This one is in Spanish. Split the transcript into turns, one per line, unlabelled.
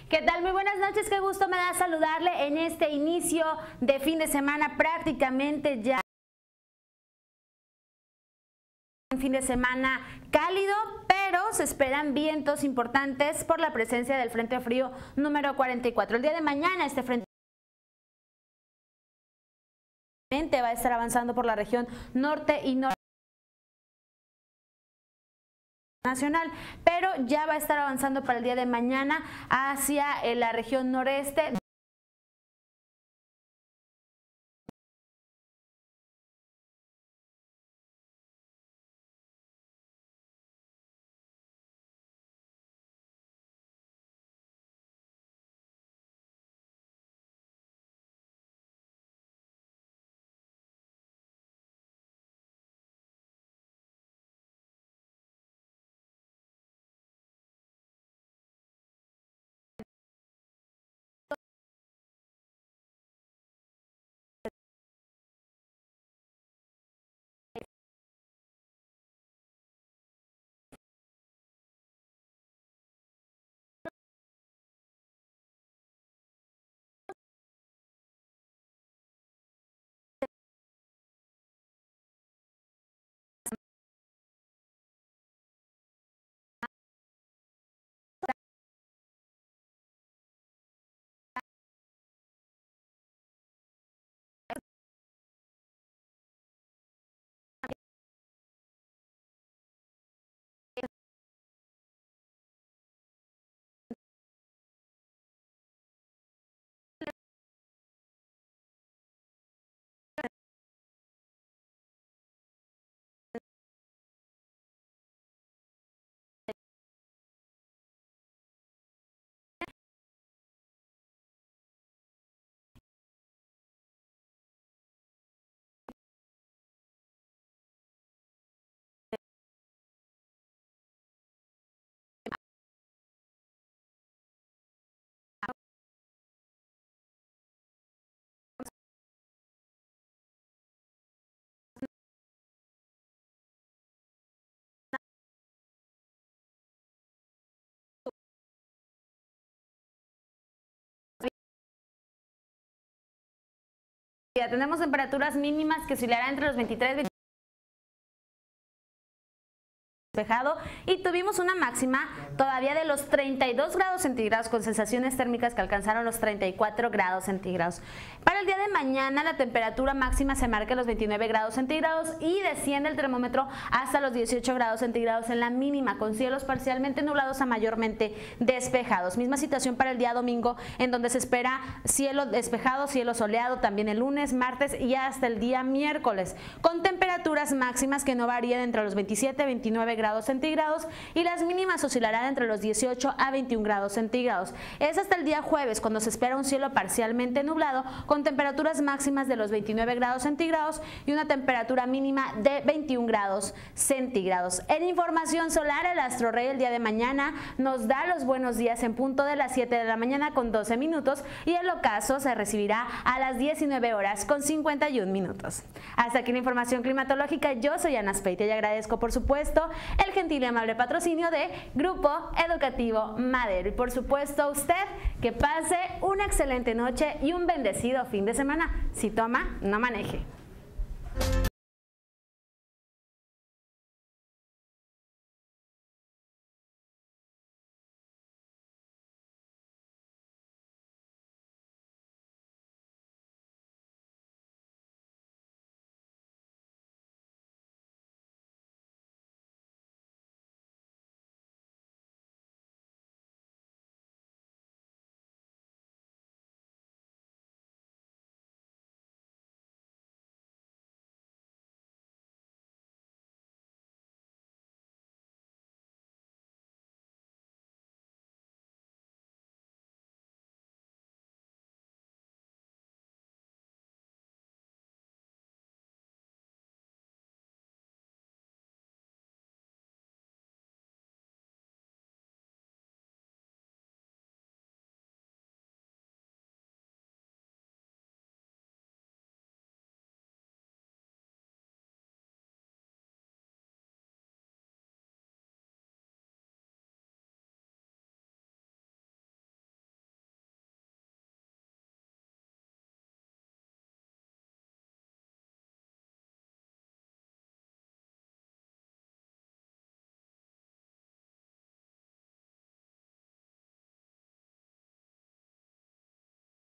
¿Qué tal? Muy buenas noches, qué gusto me da saludarle en este inicio de fin de semana, prácticamente ya un fin de semana cálido, pero se esperan vientos importantes por la presencia del Frente Frío número 44. El día de mañana este frente va a estar avanzando por la región norte y norte nacional, pero ya va a estar avanzando para el día de mañana hacia la región noreste. Ya tenemos temperaturas mínimas que oscilarán entre los 23 despejado y tuvimos una máxima todavía de los 32 grados centígrados con sensaciones térmicas que alcanzaron los 34 grados centígrados. Para el día de mañana la temperatura máxima se marca en los 29 grados centígrados y desciende el termómetro hasta los 18 grados centígrados en la mínima, con cielos parcialmente nublados a mayormente despejados. Misma situación para el día domingo, en donde se espera cielo despejado, cielo soleado también el lunes, martes y hasta el día miércoles, con temperaturas máximas que no varían entre los 27 y 29 grados centígrados y las mínimas oscilarán entre los 18 a 21 grados centígrados. Es hasta el día jueves cuando se espera un cielo parcialmente nublado con temperaturas máximas de los 29 grados centígrados y una temperatura mínima de 21 grados centígrados. En información solar, el Astro Rey el día de mañana nos da los buenos días en punto de las 7 de la mañana con 12 minutos y el ocaso se recibirá a las 19 horas con 51 minutos. Hasta aquí la información climatológica. Yo soy Ana Speitia y agradezco por supuesto el gentil y amable patrocinio de Grupo Educativo Madero. Y por supuesto a usted que pase una excelente noche y un bendecido fin de semana. Si toma, no maneje.